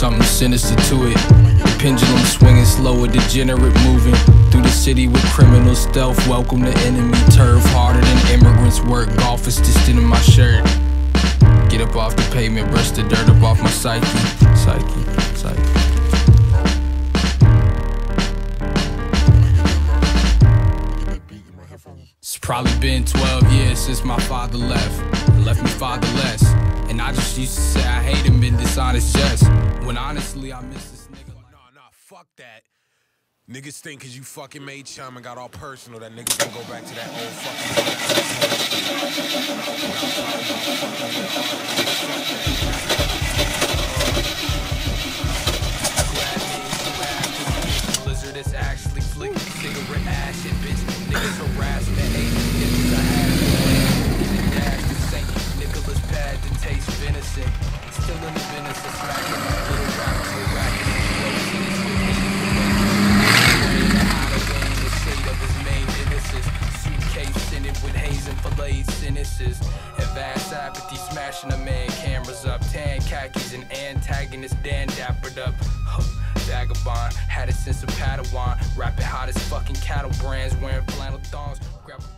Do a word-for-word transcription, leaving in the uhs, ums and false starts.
something sinister to it. The pendulum swinging slow, a degenerate moving through the city with criminal stealth. Welcome to enemy turf, harder than immigrants work. Golf is distant in my shirt. Get up off the pavement, brush the dirt up off my psyche. Psyche, psyche. It's probably been twelve years since my father left. Left me fatherless. And I just used to say I hate him in dishonest jest, when honestly I miss this nigga. Nah, nah, fuck that. Niggas think cause you fucking made Chum and got all personal that niggas can go back to that old fucking blizzard is actually flicking cigarette ash and bitch. Niggas harass the agent niggas I had. Dash to Saint Nicholas pad to taste venison. Still in the venison smacking little rap to racket. Suitcase in it with haze and fillets, cynicis, and vast apathy, smashing a man, cameras up, tan khakis, and antagonist, Dan dappered up. Huh. Vagabond, had it since a Padawan, rapping hot as fucking cattle brands, wearing flannel thongs, grab